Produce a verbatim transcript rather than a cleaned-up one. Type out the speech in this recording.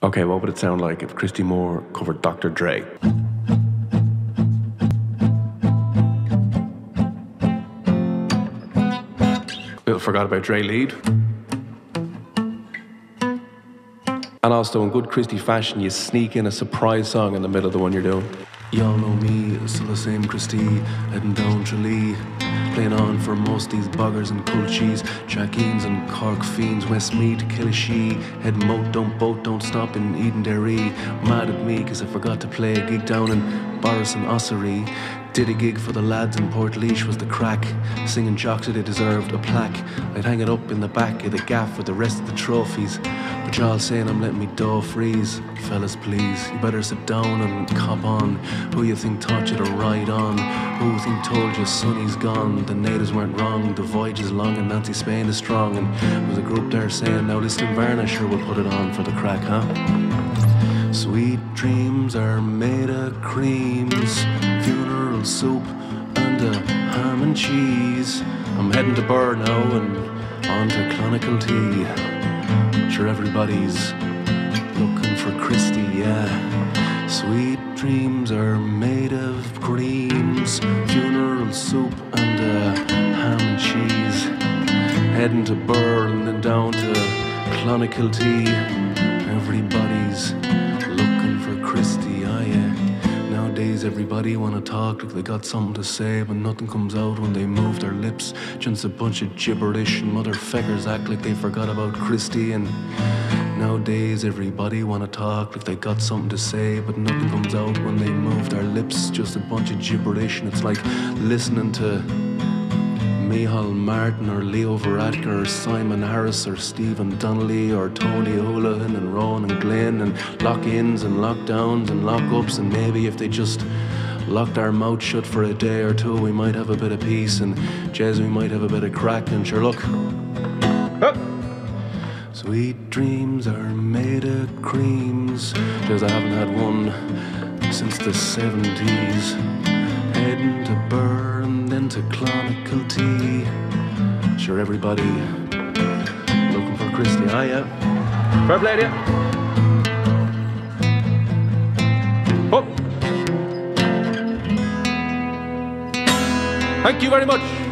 Okay, what would it sound like if Christy Moore covered Doctor Dre? Little forgot about Dre lead. And also in good Christy fashion, you sneak in a surprise song in the middle of the one you're doing. Y'all know me, still the same Christy, heading down Tralee, playing on for most these buggers and culchies, Jackeens and Cork fiends, Westmead, Killashee, head moat, don't boat, don't stop in Edenderry. Mad at me cause I forgot to play a gig down in Boris and Ossery. Did a gig for the lads in Portlaoise was the crack, singing jocks that they deserved a plaque. I'd hang it up in the back of the gaff with the rest of the trophies, but y'all saying I'm letting me dough freeze. Fellas please, you better sit down and cop on. Who you think taught you to ride on? Who think told you Sonny's gone? The natives weren't wrong, the voyage is long and Nancy Spain is strong. And there was a group there saying, now listen Varna, sure we'll put it on for the crack, huh? Sweet dreams are made of creams, funeral soup and a ham and cheese. I'm heading to Burr now and on to Clonakilty. Sure everybody's looking for Christy, yeah. Sweet dreams are made of creams, funeral soup and a ham and cheese. Heading to Burr and then down to Clonakilty. Everybody's looking for Christy, ah yeah. Nowadays everybody wanna talk like they got something to say, but nothing comes out when they move their lips. Just a bunch of gibberish, and motherfuckers act like they forgot about Christy. And nowadays everybody wanna talk like they got something to say, but nothing comes out when they move their lips. Just a bunch of gibberish, and it's like listening to Micheál Martin or Leo Varadkar or Simon Harris or Stephen Donnelly or Tony Holohan and Rowan and Glenn, and lock-ins and lockdowns and lock-ups. And maybe if they just locked our mouth shut for a day or two, we might have a bit of peace, and Jez, we might have a bit of crack. And sure, look, oh. Sweet dreams are made of creams, Jez, I haven't had one since the seventies. Heading to Burr and then to Clonakilty. Sure everybody looking for Christy, ah yeah. Fair play to you. Oh. Thank you very much.